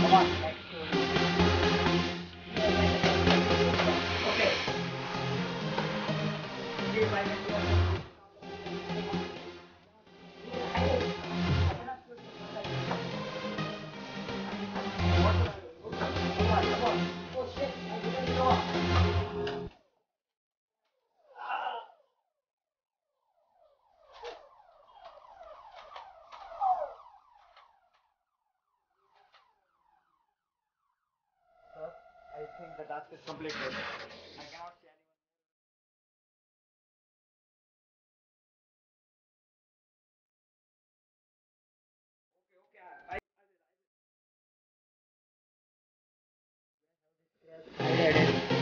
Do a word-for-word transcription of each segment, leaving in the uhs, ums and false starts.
I think the task is completed. I cannot see anyone. Okay, okay. I, I did it.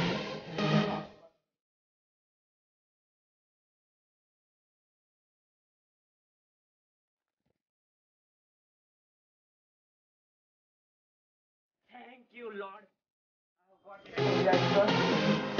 Thank you, Lord. I have got it. Yes, sir.